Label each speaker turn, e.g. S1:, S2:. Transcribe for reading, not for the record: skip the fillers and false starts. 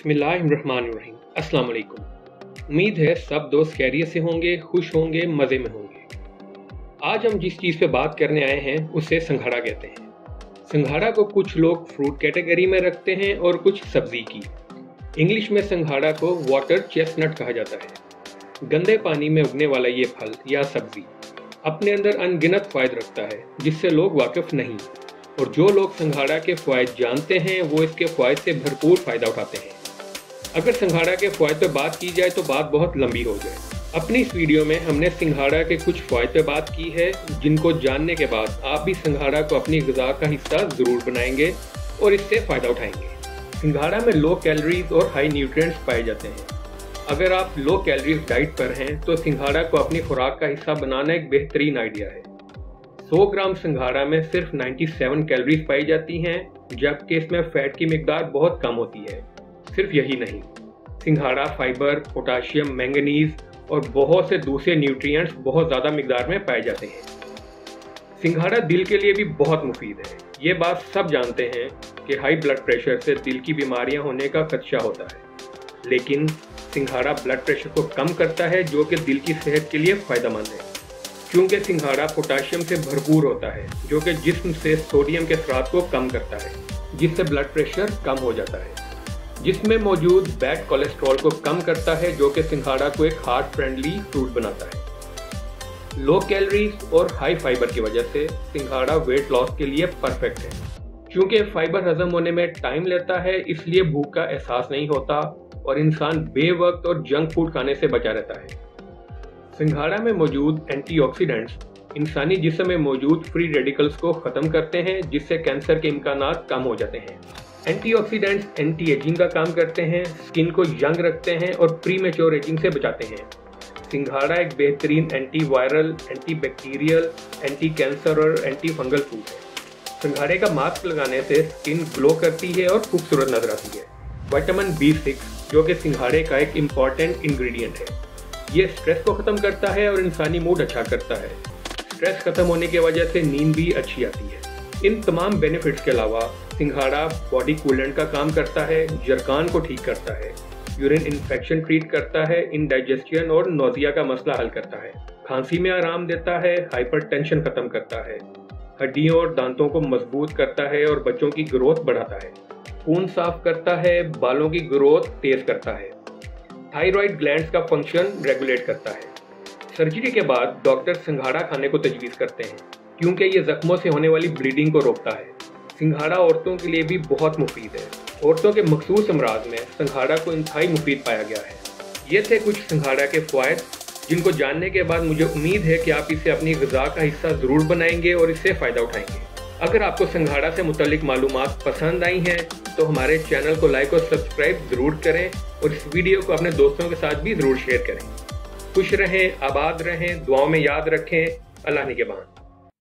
S1: बिस्मिल्लाहिर्रहमानिर्रहीम। अस्सलाम वालेकुम। उम्मीद है सब दोस्त खैरियत से होंगे, खुश होंगे, मज़े में होंगे। आज हम जिस चीज़ पे बात करने आए हैं उसे संघाड़ा कहते हैं। संघाड़ा को कुछ लोग फ्रूट कैटेगरी में रखते हैं और कुछ सब्जी की। इंग्लिश में संघाड़ा को वाटर चेस्टनट कहा जाता है। गंदे पानी में उगने वाला ये फल या सब्जी अपने अंदर अनगिनत फ़ायदे रखता है जिससे लोग वाकिफ़ नहीं, और जो लोग संघाड़ा के फ़ायदे जानते हैं वो इसके फ़ायदे से भरपूर फ़ायदा उठाते हैं। अगर संघाड़ा के फ़ायदे पर बात की जाए तो बात बहुत लंबी हो जाए। अपनी इस वीडियो में हमने संघाड़ा के कुछ फ़ायदे पर बात की है, जिनको जानने के बाद आप भी संघाड़ा को अपनी ग़िज़ा का हिस्सा ज़रूर बनाएंगे और इससे फ़ायदा उठाएंगे। संघाड़ा में लो कैलोरीज और हाई न्यूट्रिएंट्स पाए जाते हैं। अगर आप लो कैलोरीज डाइट पर हैं तो संघाड़ा को अपनी खुराक का हिस्सा बनाना एक बेहतरीन आइडिया है। 100 ग्राम संघाड़ा में सिर्फ 97 कैलोरीज पाई जाती हैं, जबकि इसमें फैट की मिकदार बहुत कम होती है। सिर्फ यही नहीं, संघाड़ा फाइबर, पोटाशियम, मैंगनीज और बहुत से दूसरे न्यूट्रिएंट्स बहुत ज़्यादा मिकदार में पाए जाते हैं। संघाड़ा दिल के लिए भी बहुत मुफीद है। ये बात सब जानते हैं कि हाई ब्लड प्रेशर से दिल की बीमारियां होने का खदशा होता है, लेकिन संघाड़ा ब्लड प्रेशर को कम करता है, जो कि दिल की सेहत के लिए फ़ायदेमंद है। क्योंकि संघाड़ा पोटाशियम से भरपूर होता है, जो कि जिस्म से सोडियम के अखराज को कम करता है, जिससे ब्लड प्रेशर कम हो जाता है। जिसम में मौजूद बैड कोलेस्ट्रॉल को कम करता है, जो कि संघाड़ा को एक हार्ट फ्रेंडली फ्रूट बनाता है। लो कैलोरीज और हाई फाइबर की वजह से संघाड़ा वेट लॉस के लिए परफेक्ट है। क्योंकि फाइबर हजम होने में टाइम लेता है, इसलिए भूख का एहसास नहीं होता और इंसान बेवक्त और जंक फूड खाने से बचा रहता है। संघाड़ा में मौजूद एंटीऑक्सीडेंट्स इंसानी जिस्म में मौजूद फ्री रेडिकल्स को ख़त्म करते हैं, जिससे कैंसर के इम्कानात कम हो जाते हैं। एंटीऑक्सीडेंट्स एंटी एजिंग का काम करते हैं, स्किन को यंग रखते हैं और प्री मैच्योर एजिंग से बचाते हैं। संघाड़ा एक बेहतरीन anti viral, anti bacterial, anti cancer और एंटी फंगल फूड है। संघाड़े का मास्क लगाने से स्किन ग्लो करती है और खूबसूरत नजर आती है। विटामिन B6, जो कि संघाड़े का एक इम्पॉर्टेंट इंग्रेडिएंट है, ये स्ट्रेस को ख़त्म करता है और इंसानी मूड अच्छा करता है। स्ट्रेस खत्म होने की वजह से नींद भी अच्छी आती है। इन तमाम बेनिफिट्स के अलावा संघाड़ा बॉडी कूलेंट का काम करता है, जरकान को ठीक करता है, यूरिन इन्फेक्शन ट्रीट करता है, इंडाइजेशन और नोजिया का मसला हल करता है, खांसी में आराम देता है, हाइपरटेंशन खत्म करता है, हड्डियों और दांतों को मजबूत करता है और बच्चों की ग्रोथ बढ़ाता है, खून साफ करता है, बालों की ग्रोथ तेज करता है, थायराइड ग्लैंड्स का फंक्शन रेगुलेट करता है। सर्जरी के बाद डॉक्टर संघाड़ा खाने को तजवीज़ करते हैं, क्योंकि ये जख्मों से होने वाली ब्लीडिंग को रोकता है। संघाड़ा औरतों के लिए भी बहुत मुफीद है। औरतों के मखसूस अमराज में संघाड़ा को इंतहाई मुफीद पाया गया है। ये थे कुछ संघाड़ा के फ़ायदे, जिनको जानने के बाद मुझे उम्मीद है कि आप इसे अपनी ग़िज़ा का हिस्सा ज़रूर बनाएंगे और इससे फ़ायदा उठाएंगे। अगर आपको संघाड़ा से मुतल्लिक मालूमात पसंद आई हैं तो हमारे चैनल को लाइक और सब्सक्राइब ज़रूर करें और इस वीडियो को अपने दोस्तों के साथ भी ज़रूर शेयर करें। खुश रहें, आबाद रहें, दुआओं में याद रखें। अल्लाह निगहबान।